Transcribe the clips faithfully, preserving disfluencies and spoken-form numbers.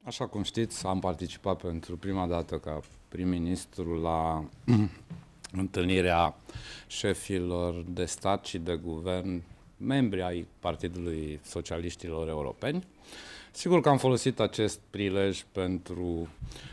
Așa cum știți, am participat pentru prima dată ca prim-ministru la întâlnirea șefilor de stat și de guvern, membri ai Partidului Socialiștilor Europeni. Sigur că am folosit acest prilej pentru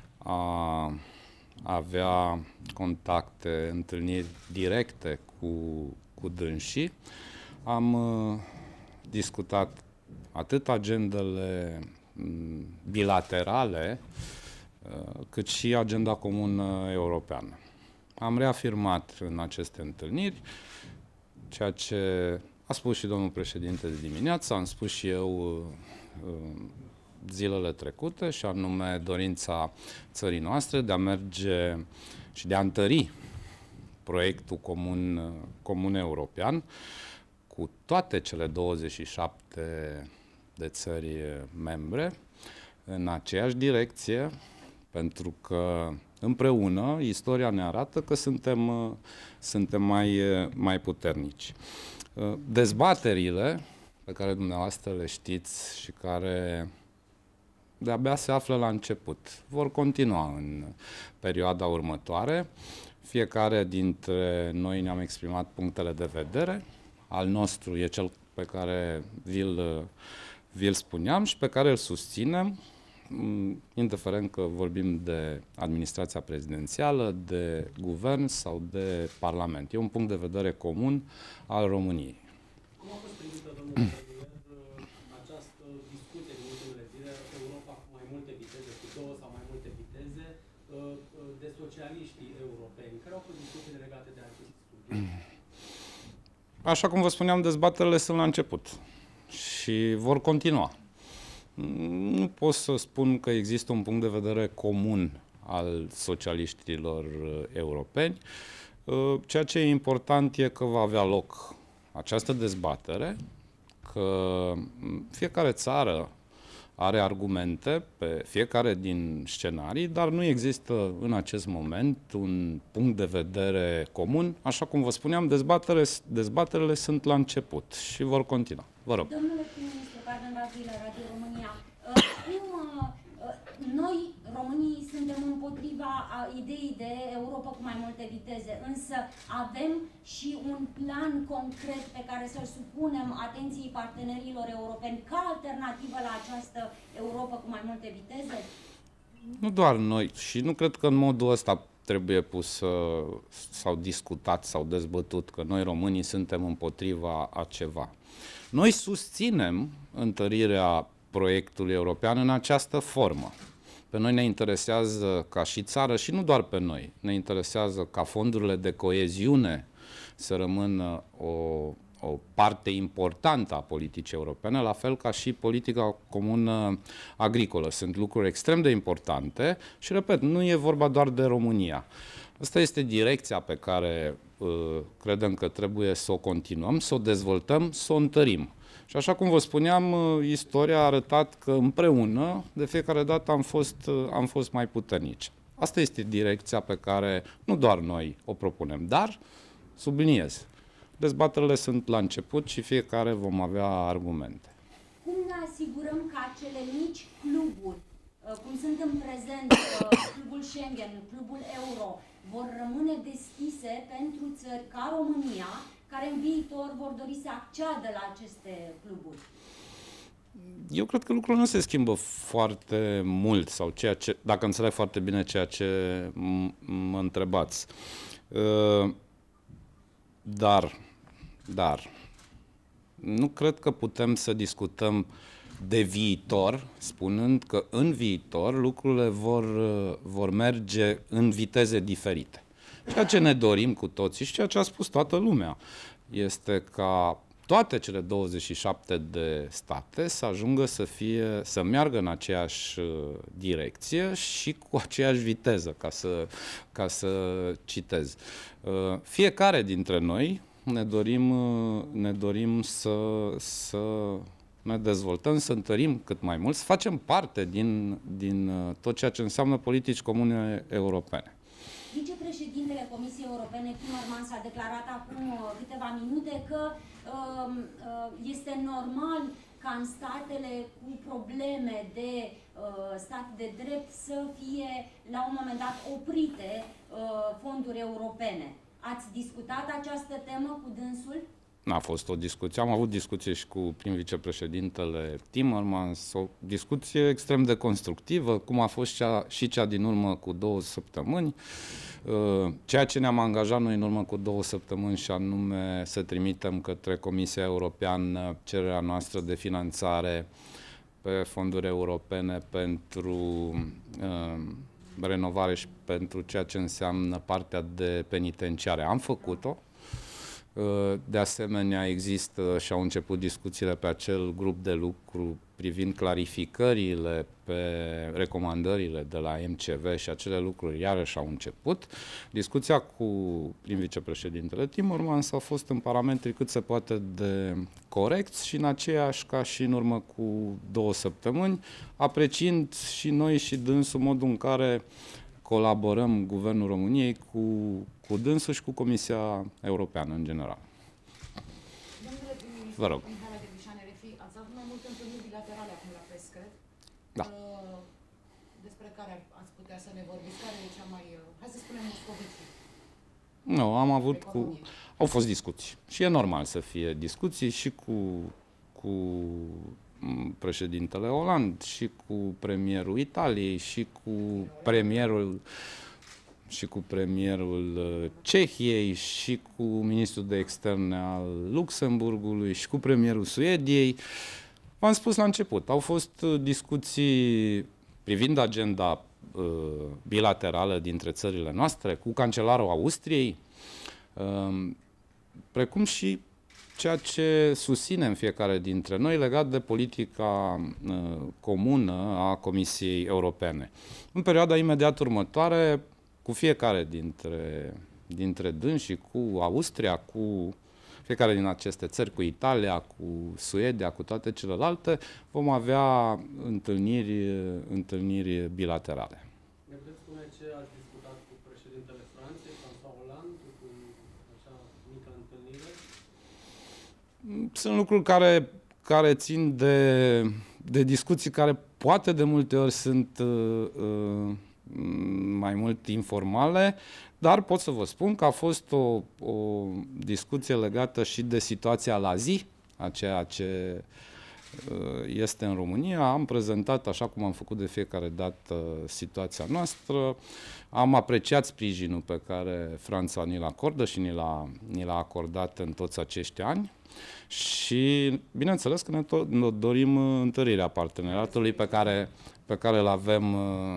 a avea contacte, întâlniri directe cu, cu dânsii. Am uh, discutat atât agendele bilaterale, cât și agenda comună europeană. Am reafirmat în aceste întâlniri ceea ce a spus și domnul președinte de dimineață, am spus și eu zilele trecute, și anume dorința țării noastre de a merge și de a întări proiectul comun, comun european cu toate cele douăzeci și șapte de țări membre în aceeași direcție, pentru că împreună istoria ne arată că suntem, suntem mai, mai puternici. Dezbaterile pe care dumneavoastră le știți și care de-abia se află la început vor continua în perioada următoare. Fiecare dintre noi ne-am exprimat punctele de vedere. Al nostru e cel pe care vi-l vi-l spuneam și pe care îl susținem, indiferent că vorbim de administrația prezidențială, de guvern sau de parlament. E un punct de vedere comun al României. Cum a fost primită, domnule premier, această discuție din ultimele zile, Europa cu mai multe viteze, cu două sau mai multe viteze, de socialiștii europeni? Care au fost discuțiile legate de acest subiect? Așa cum vă spuneam, dezbaterile sunt la început și vor continua. Nu pot să spun că există un punct de vedere comun al socialiștilor europeni. Ceea ce e important e că va avea loc această dezbatere, că fiecare țară are argumente pe fiecare din scenarii, dar nu există în acest moment un punct de vedere comun. Așa cum vă spuneam, dezbaterele, dezbaterele sunt la început și vor continua. Vă rog. Domnule prim-ministru, Carmen Vazilă, Radio România, cum noi, românii, suntem împotriva ideii de Europa cu mai multe viteze, însă avem și un plan concret pe care să-l supunem atenției partenerilor europeni ca alternativă la această Europa cu mai multe viteze? Nu doar noi, și nu cred că în modul ăsta trebuie pus sau discutat sau dezbătut că noi românii suntem împotriva a ceva. Noi susținem întărirea proiectului european în această formă. Pe noi ne interesează ca și țară, și nu doar pe noi, ne interesează ca fondurile de coeziune să rămână o, o parte importantă a politicii europene, la fel ca și politica comună agricolă. Sunt lucruri extrem de importante și, repet, nu e vorba doar de România. Asta este direcția pe care uh, credem că trebuie să o continuăm, să o dezvoltăm, să o întărim. Și așa cum vă spuneam, istoria a arătat că împreună, de fiecare dată, am fost, am fost mai puternici. Asta este direcția pe care nu doar noi o propunem, dar, subliniez, dezbaterile sunt la început și fiecare vom avea argumente. Cum ne asigurăm că acele mici cluburi, cum sunt în prezent clubul Schengen, clubul Euro, vor rămâne deschise pentru țări ca România, care în viitor vor dori să acceadă la aceste cluburi? Eu cred că lucrurile nu se schimbă foarte mult, sau ceea ce, dacă înțeleg foarte bine ceea ce mă întrebați. Dar, dar, nu cred că putem să discutăm de viitor, spunând că în viitor lucrurile vor, vor merge în viteze diferite. Ceea ce ne dorim cu toții și ceea ce a spus toată lumea este ca toate cele douăzeci și șapte de state să ajungă să fie, să meargă în aceeași direcție și cu aceeași viteză, ca să, ca să citez. Fiecare dintre noi ne dorim, ne dorim să, să ne dezvoltăm, să întărim cât mai mult, să facem parte din, din tot ceea ce înseamnă politici comune europene. Vicepreședintele Comisiei Europene, Timmermans, a declarat acum câteva minute că uh, este normal ca în statele cu probleme de uh, stat de drept să fie la un moment dat oprite uh, fonduri europene. Ați discutat această temă cu dânsul? N-a fost o discuție. Am avut discuție și cu prim-vicepreședintele Timmermans, o discuție extrem de constructivă, cum a fost cea, și cea din urmă cu două săptămâni. Ceea ce ne-am angajat noi în urmă cu două săptămâni și anume să trimitem către Comisia Europeană cererea noastră de finanțare pe fonduri europene pentru uh, renovare și pentru ceea ce înseamnă partea de penitenciare. Am făcut-o. De asemenea, există și au început discuțiile pe acel grup de lucru privind clarificările pe recomandările de la M C V și acele lucruri iarăși au început. Discuția cu prim-vicepreședintele Timmermans a fost în parametri cât se poate de corecți și în aceeași ca și în urmă cu două săptămâni, apreciind și noi și dânsul modul în care colaborăm Guvernul României cu, cu dânsul și cu Comisia Europeană în general. Domnule prim-ministru, vă rog. Mihai Devișan, ați avut mai multe întâlniri bilaterale acum la PES, cred? Da. Despre care ați putea să ne vorbiți? Care e cea mai, hai să spunem, Moscovici? Nu, am avut cu... Au fost discuții. Și e normal să fie discuții și cu, cu președintele Hollande, și cu premierul Italiei, și cu premierul și cu premierul Cehiei, și cu ministrul de externe al Luxemburgului, și cu premierul Suediei. V-am spus la început, au fost discuții privind agenda uh, bilaterală dintre țările noastre, cu cancelarul Austriei, uh, precum și ceea ce susținem fiecare dintre noi legat de politica uh, comună a Comisiei Europene. În perioada imediat următoare, cu fiecare dintre, dintre dânsi, cu Austria, cu fiecare din aceste țări, cu Italia, cu Suedia, cu toate celelalte, vom avea întâlniri, întâlniri bilaterale. Ne puteți spune ce ați discutat cu președintele Franței, François Hollande, cu acea mică întâlnire? Sunt lucruri care, care țin de, de discuții care poate de multe ori sunt uh, uh, mai mult informale, dar pot să vă spun că a fost o, o discuție legată și de situația la zi, a ceea ce este în România. Am prezentat, așa cum am făcut de fiecare dată, situația noastră. Am apreciat sprijinul pe care Franța ni-l acordă și ni l-a, ni l-a acordat în toți acești ani. Și, bineînțeles, că ne, to- ne dorim întărirea parteneriatului pe care, pe care l-avem,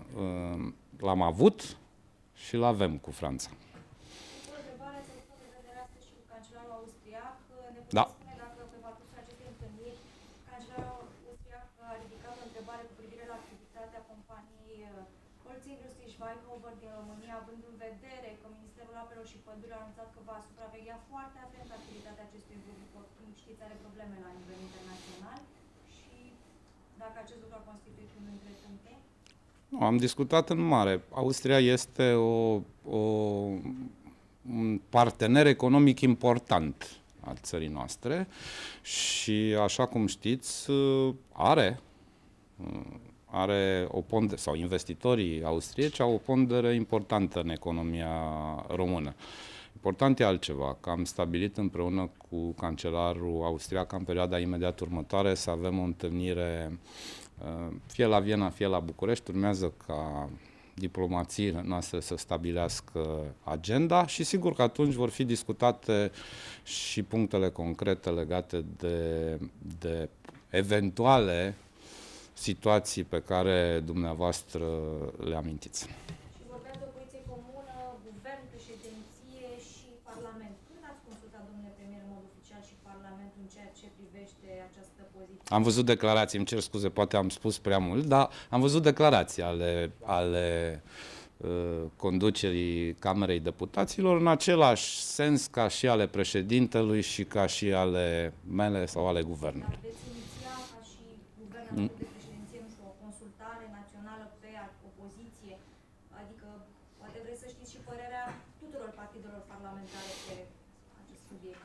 l-am avut și l-avem cu Franța. O întrebare să spun de vedere astăzi și cu cancelarul austriac. Ne puteți Da. spune dacă pe parcursul acestei întâlniri cancelarul austriac a ridicat o întrebare cu privire la activitatea companiei Holcim-Industrie-Schweighöfer din România, având în vedere că Ministerul Apelor și Pădurilor a anunțat că va supraveghea foarte atent activitatea acestui grup, după cum știți, are probleme la nivel internațional, și dacă acest lucru a constituit unul dintre puncte? Am discutat în mare. Austria este o, o, un partener economic important al țării noastre și, așa cum știți, are, are o pondere, sau investitorii austrieci au o pondere importantă în economia română. Important e altceva, că am stabilit împreună cu cancelarul austriac în perioada imediat următoare să avem o întâlnire fie la Viena, fie la București. Urmează ca diplomațiile noastre să stabilească agenda și sigur că atunci vor fi discutate și punctele concrete legate de, de eventuale situații pe care dumneavoastră le amintiți. Și vorbeați de o poziție comună, guvern, președinție și parlament. Când ați consultat, domnule premier, în mod oficial și parlamentul în ceea ce privește această poziție? Am văzut declarații, îmi cer scuze, poate am spus prea mult, dar am văzut declarații ale, ale uh, conducerii Camerei Deputaților în același sens ca și ale președintelui și ca și ale mele sau ale guvernului. Dar veți iniția ca și guvern alături de președinție, nu știu, o consultare națională pe opoziție? Adică poate vreți să știți și părerea tuturor partidelor parlamentare pe acest subiect.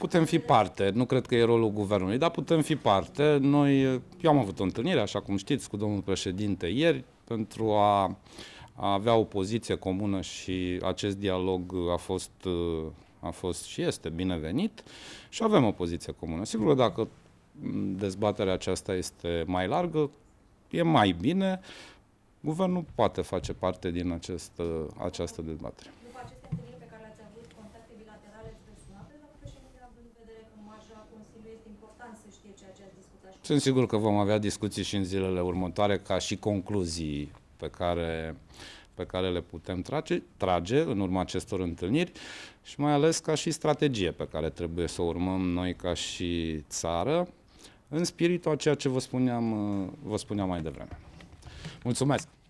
putem fi parte, nu cred că e rolul guvernului, dar putem fi parte. Noi, eu am avut o întâlnire, așa cum știți, cu domnul președinte ieri, pentru a, a avea o poziție comună și acest dialog a fost, a fost și este binevenit și avem o poziție comună. Sigur că dacă dezbaterea aceasta este mai largă, e mai bine, guvernul poate face parte din acest, această dezbatere. După aceste întâlniri pe care le-ați avut, contacte bilaterale, ați veți suna pe doamna președinte, având în vedere că în marja Consiliului este important să știe ceea ce ați discutat? Sunt sigur că vom avea discuții și în zilele următoare, ca și concluzii pe care, pe care le putem trage, trage în urma acestor întâlniri și mai ales ca și strategie pe care trebuie să o urmăm noi ca și țară, în spiritul a ceea ce vă spuneam, vă spuneam mai devreme. Mulțumesc!